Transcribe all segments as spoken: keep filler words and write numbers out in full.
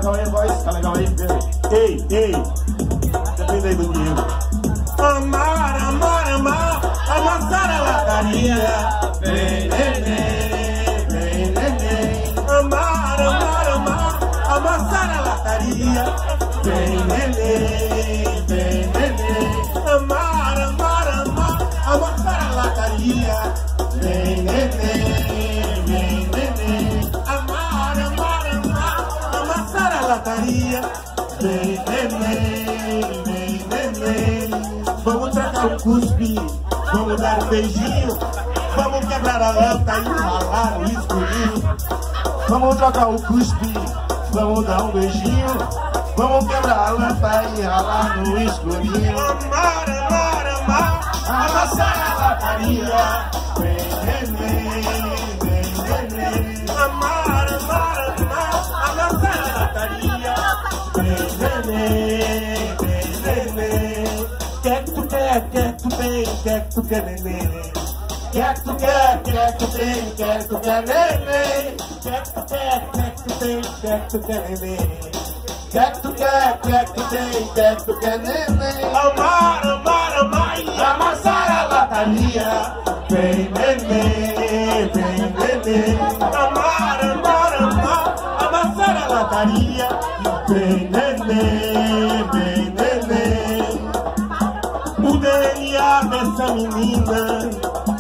legal aí, voz. Tá legal aí, vem aí. Ei, ei. Depende aí do Diego. Amar, amar, amar, amassar a lataria. Vem, neném, vem, neném. Amar, amar, amar, amassar a lataria. Vem, neném, vem, neném. Amar, amar, amar, amassar a lataria. Vem, neném, vem, neném. Amar, amar, amar, amassar a lataria. Vem, neném, vem, neném. Vamos trocar um cuspe, vamos dar um beijinho. Vamos quebrar a lata e ralar o escurinho. Vamos trocar um cuspe, vamos dar um beijinho. Vamos quebrar a lata e ralar no escurinho. Amar, amar, amar, amassar a lataria. Vem, neném, vem, neném. Amar, amar, amar, amassar a lataria. Vem, neném, vem, neném. Quer que tu quer, quer que tu tem, quer que tu quer, neném. Quer que tu quer, quer que tu tem, quer que tu quer, neném. Quer que tu quer, quer que tu tem, quer que tu quer, neném. Quer que tu quer, quer que tu tem, quer que tu quer, neném. Amar, amar, amar e amassar a lataria. Vem, neném, vem, neném. Amar, amar, amar, amassar a lataria. Vem, neném, vem, neném. O D N A dessa menina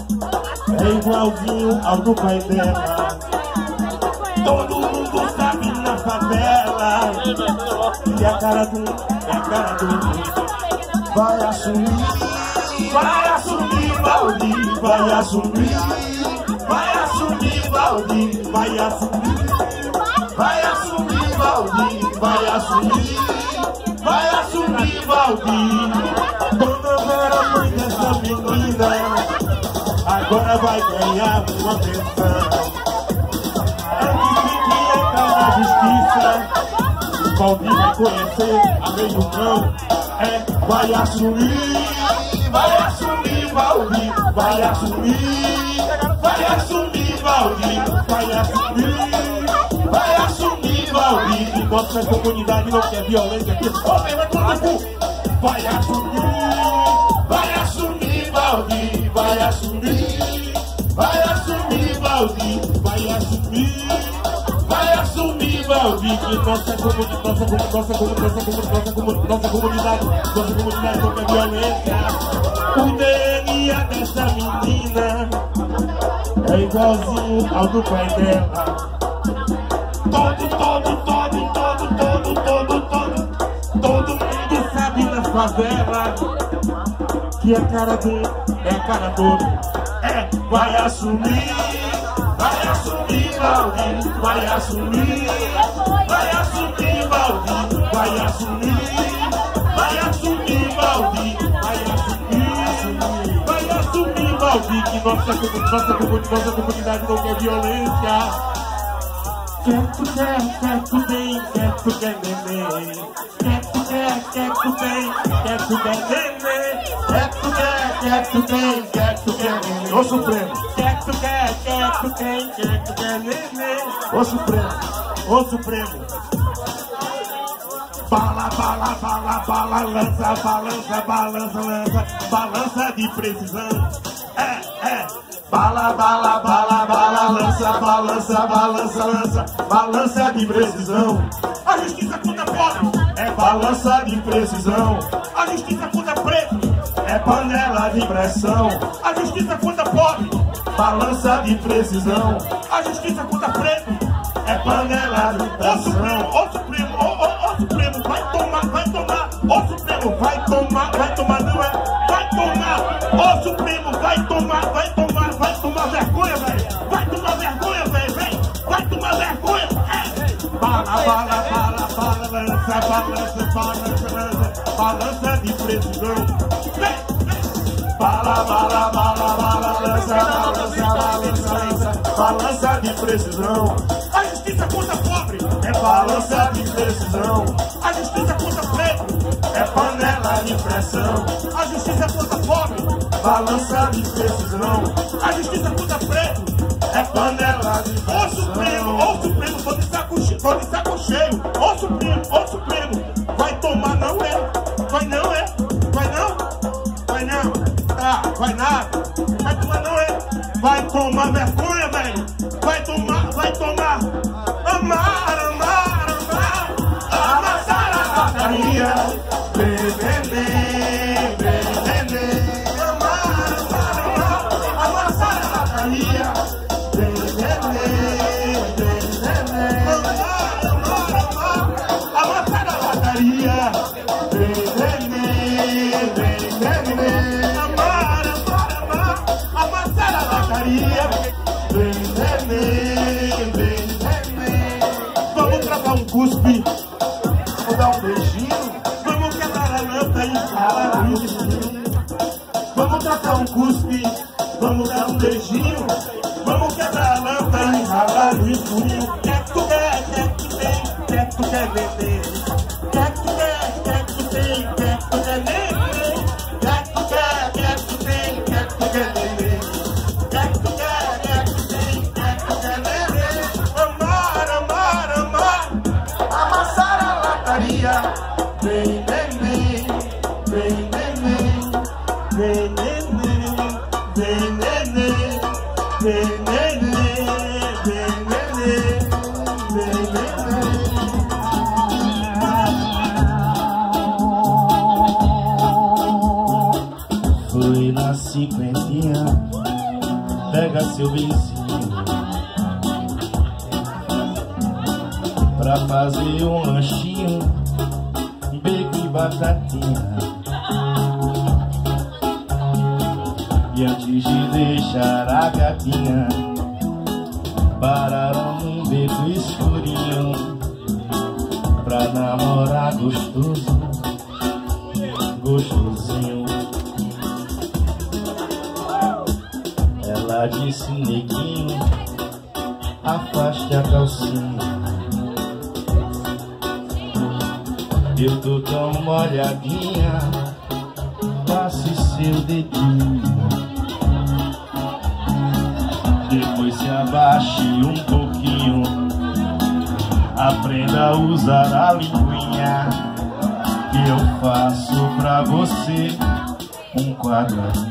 é igualzinho ao do pai dela. Todo mundo sabe na favela. E a cara do, é a cara do vai assumir, vai assumir, Valdir, vai assumir, vai assumir, Valdir, vai assumir, vai assumir, Valdir, vai assumir, vai assumir, Valdir. Dona Vera, mãe dessa menina, agora vai ganhar uma pensão. Na justiça, Valdir vai conhecer a lei do cão. É, vai assumir, vai assumir, Valdir, vai assumir, vai assumir, Valdir, vai assumir, vai assumir, Valdir. E nossa comunidade não quer violência aqui. Homem, vai tomar no cu. Vai assumir, vai assumir, Valdir, vai assumir, vai assumir, Valdir, vai assumir. Vai assumir, Valdir, que nossa comunidade, nossa comunidade, nossa comunidade, nossa comunidade, nossa comunidade, nossa comunidade não quer violência. O D N A dessa menina é igualzinho ao do pai dela. Todo, todo, todo, todo, todo, todo, todo, todo mundo sabe na favela que a cara do, é a cara do. É, vai assumir, vai assumir, Valdir, vai assumir, vai assumir, Valdir, vai assumir, vai assumir, Valdir, vai assumir, vai assumir, Valdir, que nossa, nossa, nossa comunidade não quer violência. Quer que tu quer, quer que tu tem, quer que tu quer, neném. Quer que tu quer, quer que tu tem, quer que tu quer, neném. Quer que tu quer, quer que tu tem, quer que tu quer, neném. Ô Supremo. Quer que tu quer, quer que tu tem, quer que tu quer, neném. Ô Supremo, ô Supremo. Bala, bala, bala, bala, lança, balança, balança, lança, balança de precisão. É, é. Bala, bala, bala, bala, lança, balança, balança, lança, balança de precisão. A justiça contra pobre é balança de precisão. A justiça contra preto é panela de pressão. A justiça contra pobre, balança de precisão. A justiça contra preto é panela de pressão. Ô Supremo, ô, ô, ô Supremo, vai tomar, vai tomar. Ô Supremo, vai tomar, vai tomar, não é? Vai tomar. Ô Supremo, vai tomar, vai tomar. Vai tomar vergonha, velho! Vai tomar vergonha, velho! Vem! Vai tomar vergonha! É. Bala, bala, bala, bala, lança, balança, balança, lança, balança de precisão. Vem! Vem! Bala, bala, bala, bala, lança, balança, balança, lança, balança de precisão. A justiça contra pobre é balança de precisão. A justiça contra preto é panela de pressão. A justiça contra pobre, balança de precisão. A justiça contra preto é panela de pressão. Ô Supremo, ô Supremo, tô de saco cheio, tô de saco cheio. Ô Supremo. Amar, amar, amar, amassar a lataria. Vem, vem, vem, vem, vem, vem. Amar, amar, amar, amassar a lataria. Vem, vem, vem, vem, vem, vem. Amar, amar, amar, amassar a lataria. Vem, vem, vem, vem, vem, vem. Amar, amar, amar, amassar a lataria. Vem, vem, vem, vem, vem, vem. Vamos travar um cuspe, vou dar um beijinho. Vamos quebrar a lâmpada e falar no escurinho. Vamos travar um cuspe, vamos dar um beijinho. Vamos quebrar a lâmpada e ralar no escurinho. Quer que tu quer, quer que tu tem, quer que tu quer vender. Quer que tu quer, quer que tu tem, quer que tu quer vender. Quer que tu quer, quer que tu tem, quer que tu quer vender. Quer que tu quer, quer que tu tem, quer que tu quer vender. Amar, amar, amar, amassar a lataria. Vem, vem, vem, vem, vem, vem, vem, vem, vem, vem, vem, vem. Vem, vem, vem, vem, vem, vem, vem. Fui na cinquentinha, pega seu vizinho pra fazer um lanchinho, bacon e batatinha. E antes de deixar a gatinha, pararam num beco escurinho pra namorar gostoso, gostosinho. Ela disse: neguinho, afaste a calcinha, eu tô tão molhadinha, passe seu dedinho. Depois se abaixe um pouquinho, aprenda a usar a linguinha, que eu faço pra você um quadradinho.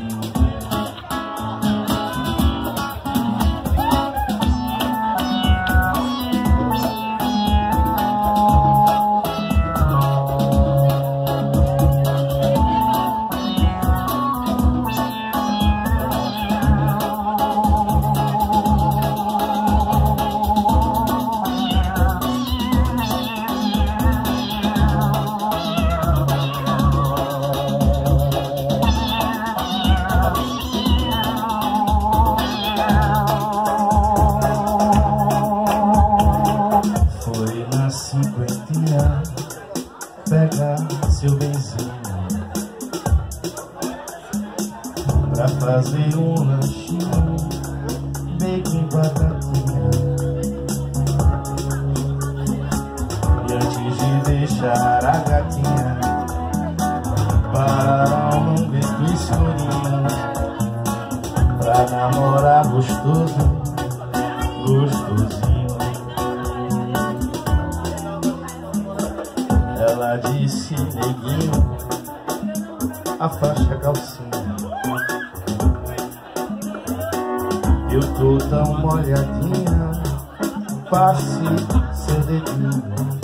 Cinquentinha, pega seu benzinho pra fazer um lanchinho, bacon e batatinha. E antes de deixar a gatinha, pararam num beco escurinho pra namorar gostoso, gostosinho. Ela disse: neguinho, afaste a calcinha, eu tô tão molhadinha, passe seu dedinho.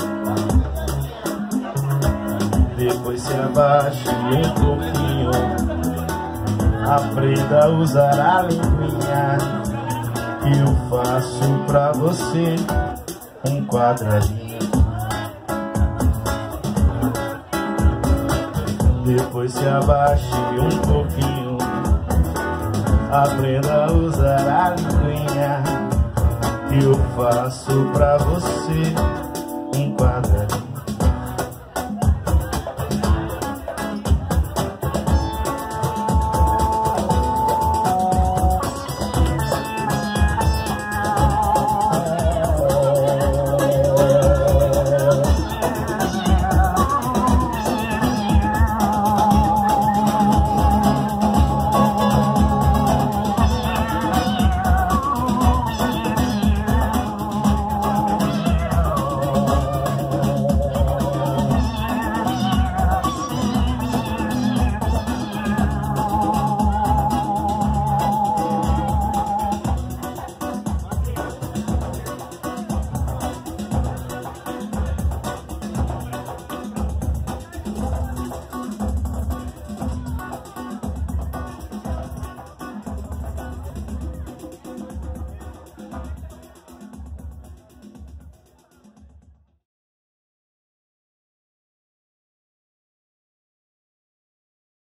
Depois se abaixe um pouquinho, aprenda a usar a linguinha, que eu faço pra você um quadradinho. Depois se abaixe um pouquinho, aprenda a usar a linguinha, que eu faço pra você um quadradinho.